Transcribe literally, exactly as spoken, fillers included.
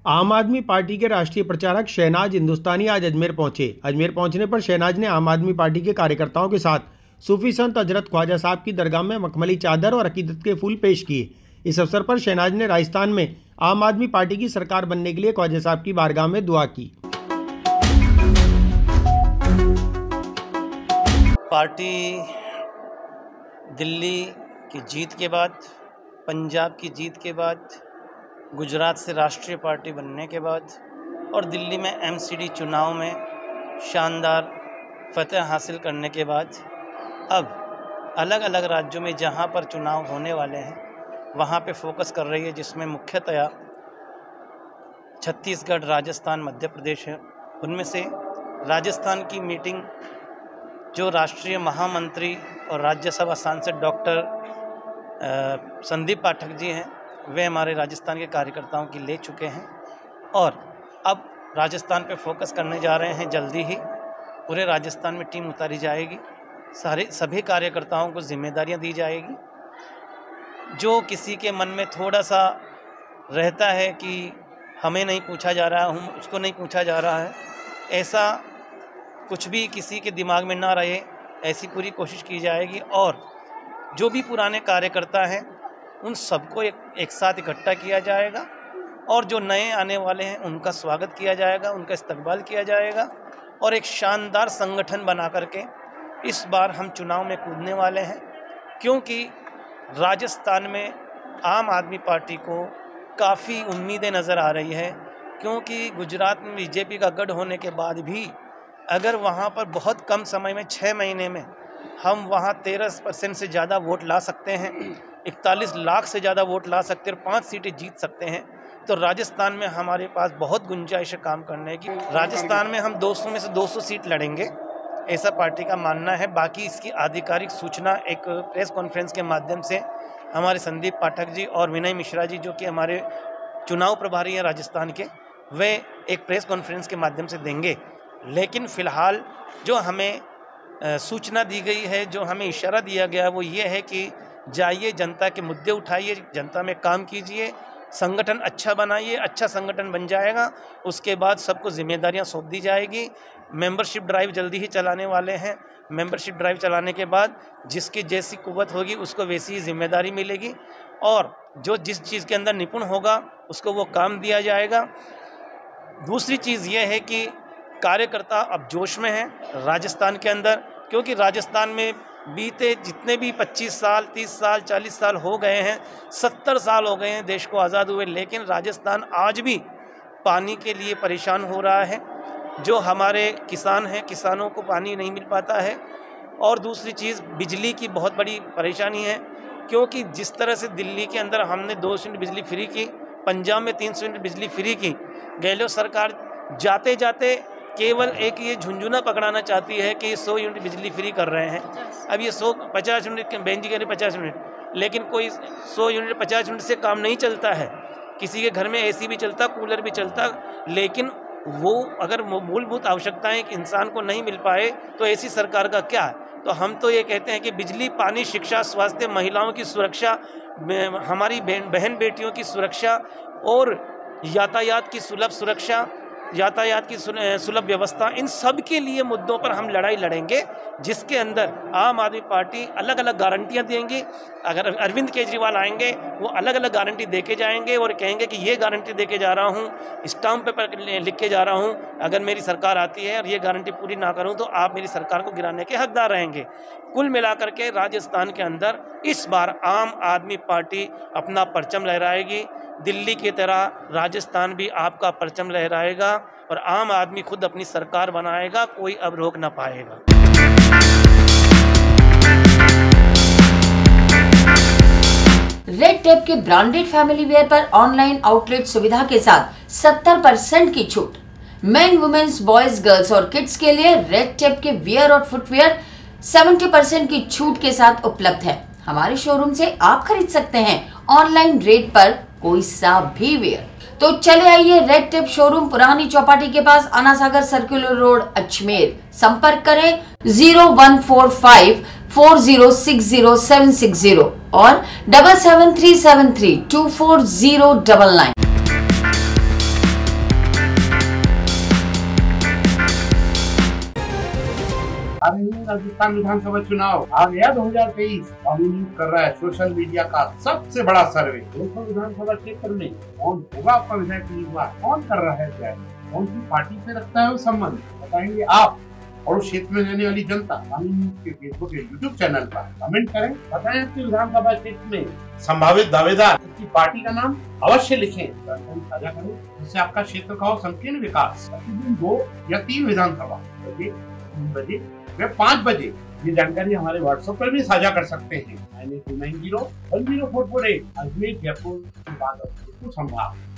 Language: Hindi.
आम आदमी पार्टी के राष्ट्रीय प्रचारक शहनाज हिंदुस्तानी आज अजमेर पहुंचे। अजमेर पहुंचने पर शहनाज ने आम आदमी पार्टी के कार्यकर्ताओं के साथ सूफी संत हजरत ख्वाजा साहब की दरगाह में मखमली चादर और अकीदत के फूल पेश किए। इस अवसर पर शहनाज ने राजस्थान में आम आदमी पार्टी की सरकार बनने के लिए ख्वाजा साहब की बारगाह में दुआ की। पार्टी दिल्ली की जीत के बाद, पंजाब की जीत के बाद, गुजरात से राष्ट्रीय पार्टी बनने के बाद और दिल्ली में एमसीडी चुनाव में शानदार फतह हासिल करने के बाद अब अलग अलग राज्यों में जहां पर चुनाव होने वाले हैं वहां पे फोकस कर रही है, जिसमें मुख्यतया छत्तीसगढ़, राजस्थान, मध्य प्रदेश है। उनमें से राजस्थान की मीटिंग जो राष्ट्रीय महामंत्री और राज्यसभा सांसद डॉक्टर संदीप पाठक जी हैं, वे हमारे राजस्थान के कार्यकर्ताओं की ले चुके हैं और अब राजस्थान पे फोकस करने जा रहे हैं। जल्दी ही पूरे राजस्थान में टीम उतारी जाएगी, सारे सभी कार्यकर्ताओं को जिम्मेदारियां दी जाएगी। जो किसी के मन में थोड़ा सा रहता है कि हमें नहीं पूछा जा रहा, हम उसको नहीं पूछा जा रहा है, ऐसा कुछ भी किसी के दिमाग में ना रहे, ऐसी पूरी कोशिश की जाएगी। और जो भी पुराने कार्यकर्ता हैं उन सबको एक एक साथ इकट्ठा किया जाएगा और जो नए आने वाले हैं उनका स्वागत किया जाएगा, उनका इस्तकबाल किया जाएगा और एक शानदार संगठन बना करके इस बार हम चुनाव में कूदने वाले हैं। क्योंकि राजस्थान में आम आदमी पार्टी को काफ़ी उम्मीदें नज़र आ रही है, क्योंकि गुजरात में बीजेपी का गढ़ होने के बाद भी अगर वहाँ पर बहुत कम समय में छः महीने में हम वहाँ तेरह परसेंट से ज़्यादा वोट ला सकते हैं, इकतालीस लाख से ज़्यादा वोट ला सकते हैं और पाँच सीटें जीत सकते हैं, तो राजस्थान में हमारे पास बहुत गुंजाइश है काम करने की। राजस्थान में हम दो सौ में से दो सौ सीट लड़ेंगे, ऐसा पार्टी का मानना है। बाकी इसकी आधिकारिक सूचना एक प्रेस कॉन्फ्रेंस के माध्यम से हमारे संदीप पाठक जी और विनय मिश्रा जी, जो कि हमारे चुनाव प्रभारी हैं राजस्थान के, वे एक प्रेस कॉन्फ्रेंस के माध्यम से देंगे। लेकिन फ़िलहाल जो हमें सूचना दी गई है, जो हमें इशारा दिया गया, वो ये है कि जाइए, जनता के मुद्दे उठाइए, जनता में काम कीजिए, संगठन अच्छा बनाइए। अच्छा संगठन बन जाएगा, उसके बाद सबको जिम्मेदारियां सौंप दी जाएगी। मेंबरशिप ड्राइव जल्दी ही चलाने वाले हैं। मेंबरशिप ड्राइव चलाने के बाद जिसकी जैसी कुव्वत होगी उसको वैसी ही जिम्मेदारी मिलेगी और जो जिस चीज़ के अंदर निपुण होगा उसको वो काम दिया जाएगा। दूसरी चीज़ ये है कि कार्यकर्ता अब जोश में हैं राजस्थान के अंदर, क्योंकि राजस्थान में बीते जितने भी पच्चीस साल, तीस साल, चालीस साल हो गए हैं, सत्तर साल हो गए हैं देश को आज़ाद हुए, लेकिन राजस्थान आज भी पानी के लिए परेशान हो रहा है। जो हमारे किसान हैं, किसानों को पानी नहीं मिल पाता है। और दूसरी चीज़ बिजली की बहुत बड़ी परेशानी है, क्योंकि जिस तरह से दिल्ली के अंदर हमने दो सौ यूनिट बिजली फ्री की, पंजाब में तीन सौ यूनिट बिजली फ्री की, गहलोत सरकार जाते जाते केवल एक ये झुंझुना पकड़ाना चाहती है कि सौ यूनिट बिजली फ्री कर रहे हैं। अब ये सौ पचास यूनिट, बहन जी कह रहे पचास यूनिट, लेकिन कोई सौ यूनिट पचास यूनिट से काम नहीं चलता है। किसी के घर में एसी भी चलता, कूलर भी चलता, लेकिन वो अगर मूलभूत आवश्यकताएं इंसान को नहीं मिल पाए तो ऐसी सरकार का क्या है। तो हम तो ये कहते हैं कि बिजली, पानी, शिक्षा, स्वास्थ्य, महिलाओं की सुरक्षा, हमारी बहन बेटियों की सुरक्षा और यातायात की सुलभ सुरक्षा, यातायात की सुलभ व्यवस्था, इन सब के लिए मुद्दों पर हम लड़ाई लड़ेंगे, जिसके अंदर आम आदमी पार्टी अलग अलग गारंटियां देंगी। अगर अरविंद केजरीवाल आएंगे, वो अलग अलग गारंटी देके जाएंगे और कहेंगे कि ये गारंटी देके जा रहा हूँ, स्टाम्प पेपर लिख के जा रहा हूँ, अगर मेरी सरकार आती है और ये गारंटी पूरी ना करूँ तो आप मेरी सरकार को गिराने के हकदार रहेंगे। कुल मिलाकर के राजस्थान के अंदर इस बार आम आदमी पार्टी अपना परचम लहराएगी। दिल्ली की तरह राजस्थान भी आपका परचम लहराएगा और आम आदमी खुद अपनी सरकार बनाएगा, कोई अब रोक ना पाएगा। रेड टेप के ब्रांडेड फैमिली वेयर पर ऑनलाइन आउटलेट सुविधा के साथ सत्तर परसेंट की छूट। मेन, वुमेन्स, बॉयज, गर्ल्स और किड्स के लिए रेड टेप के वियर और फुटवेयर सत्तर परसेंट की छूट के साथ उपलब्ध है। हमारे शोरूम से आप खरीद सकते हैं ऑनलाइन रेट पर कोई सा भी वेयर। तो चले आइए रेड टेप शोरूम, पुरानी चौपाटी के पास, आना सागर सर्कुलर रोड, अजमेर। संपर्क करें zero one four five four zero six zero seven six zero और double seven three seven three two four zero double nine. आ रहे हैं राजस्थान विधानसभा चुनाव आ गया दो हजार तेईस। न्यूज कर रहा है सोशल मीडिया का सबसे बड़ा सर्वे। दोस्तों विधानसभा क्षेत्र में कौन होगा आपका विधायक उम्मीदवार, कौन कर रहा है तैयारी, कौन सी पार्टी से रखता है वो संबंध बताएंगे आप और उस क्षेत्र में रहने वाली जनता। न्यूज के फेसबुक या यूट्यूब चैनल पर कमेंट करें, बताएं आपके विधानसभा क्षेत्र में संभावित दावेदार की पार्टी का नाम अवश्य लिखें, साझा करें जिससे आपका क्षेत्र का हो संकीर्ण विकास। प्रतिदिन दो या तीन विधानसभा बजे, तीन बजे व पाँच बजे ये जानकारी हमारे व्हाट्सएप पर भी साझा कर सकते हैं। Nine eight two nine zero one zero four four eight Ajmer Jaipur संभाग।